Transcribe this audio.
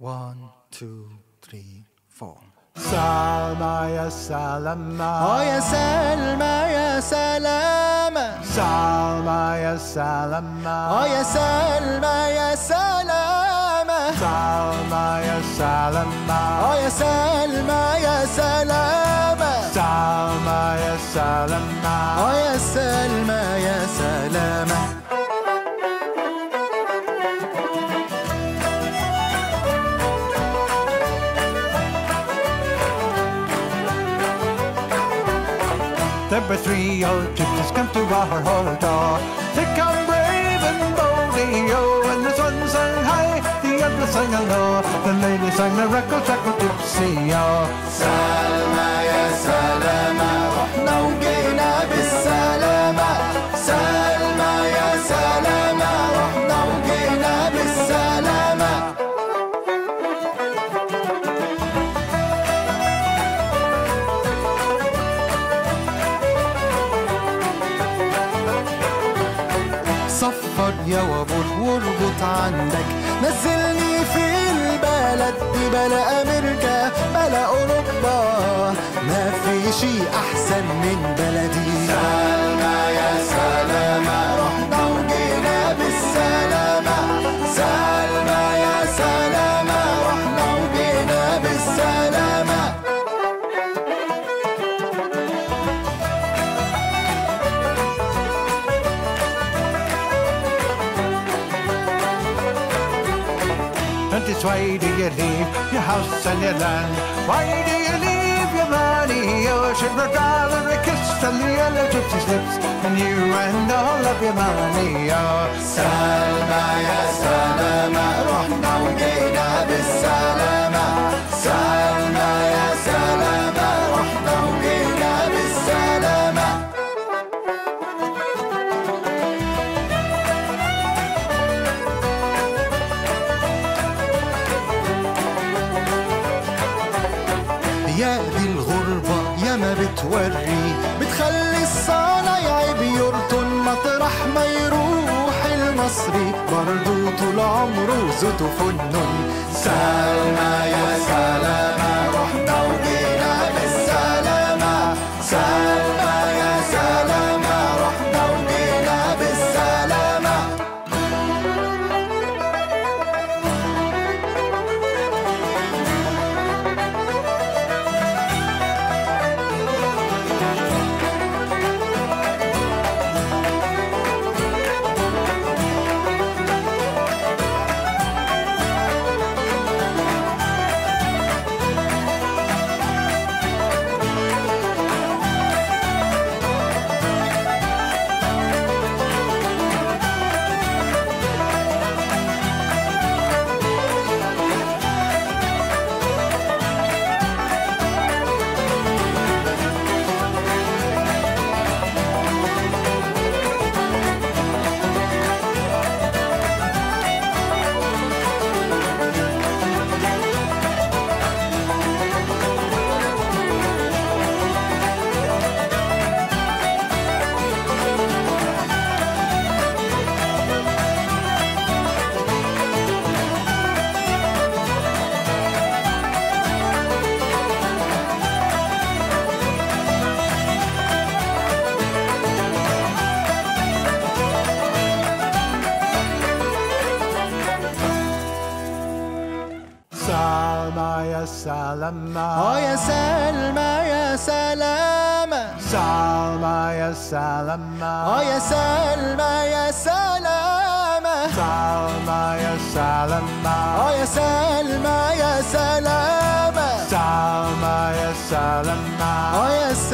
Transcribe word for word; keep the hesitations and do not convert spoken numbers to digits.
One, two, three, four. سالمة يا سلامة آه يا سلمى يا سلامة سالمة يا سلامة آه يا سلمى يا سلامة سالمة يا سلامة آه يا سلمى يا سلامة سالمة يا سلامة آه يا سلمى يا سلامة. There were three old gypsies come to our hall door. They come brave and boldly, oh, and the sun sang high, the other sang low. The lady sang the Wraggle Taggle Gypsy, oh. سالمة يا سلامة رحنا وجينا بالسلامة سالمة يا سلامة رحنا وجينا بالسلامة. صفر يا وابور واربط عندك نزلني في البلد دي بلا أميركا بلا أوربا ما في شي أحسن من بلدي. سالمة يا سلامة رحنا وجينا بالسلامة سالمة يا سلامة رحنا وجينا بالسلامة. And it's why do you leave your house and your land? Why do you leave your money? You should rather a kiss on the yellow gypsy's lips than you and all of your money, oh. سالمة يا سلامة رحنا وجينا بالسلامة سالمة يا سلامة رحنا وجينا بالسلامة. يا دي الغربة يا ما بتوري بتخلي الصنايعي بيرطن مطرح ما يروح المصري برضو طول عمره زوته فنن. سالمة يا سلامة رحنا وجينا بالسلامة سالمة يا سلامة رحنا وجينا بالسلامة. سالمة يا سلامة آه يا سلمى يا سلامة سالمة يا سلامة آه يا سلمى يا سلامة سالمة يا سلامة آه يا سلمى يا سلامة سالمة يا سلامة آه يا